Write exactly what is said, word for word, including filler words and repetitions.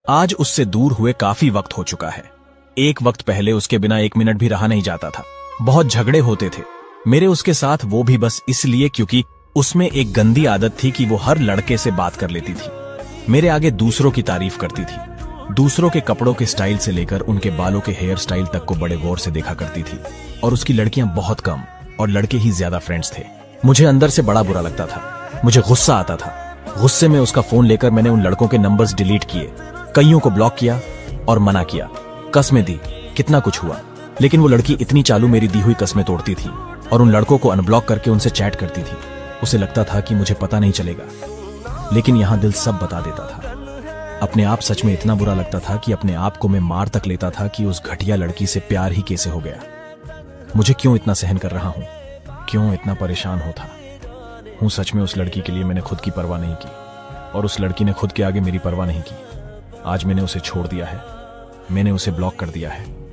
आज उससे दूर हुए काफी वक्त हो चुका है। एक वक्त पहले उसके बिना एक मिनट भी रहा नहीं जाता था। बहुत झगड़े होते थे मेरे उसके साथ, वो भी बस इसलिए क्योंकि उसमें एक गंदी आदत थी कि वो हर लड़के से बात कर लेती थी। मेरे आगे दूसरों की तारीफ करती थी। दूसरों के कपड़ों के स्टाइल से लेकर उनके बालों के हेयर स्टाइल तक को बड़े गौर से देखा करती थी। और उसकी लड़कियां बहुत कम और लड़के ही ज्यादा फ्रेंड्स थे। मुझे अंदर से बड़ा बुरा लगता था। मुझे गुस्सा आता था। गुस्से में उसका फोन लेकर मैंने उन लड़कों के नंबर्स डिलीट किए, कईयों को ब्लॉक किया और मना किया। कस्में दी, कितना कुछ हुआ, लेकिन वो लड़की इतनी चालू मेरी दी हुई कस्में तोड़ती थी और उन लड़कों को अनब्लॉक करके उनसे चैट करती थी। उसे लगता था कि मुझे पता नहीं चलेगा, लेकिन यहां दिल सब बता देता था। अपने आप सच में इतना बुरा लगता था कि अपने आप को मैं मार तक लेता था कि उस घटिया लड़की से प्यार ही कैसे हो गया। मुझे क्यों इतना सहन कर रहा हूं, क्यों इतना परेशान होता हूं। सच में उस लड़की के लिए मैंने खुद की परवाह नहीं की और उस लड़की ने खुद के आगे मेरी परवाह नहीं की। आज मैंने उसे छोड़ दिया है, मैंने उसे ब्लॉक कर दिया है।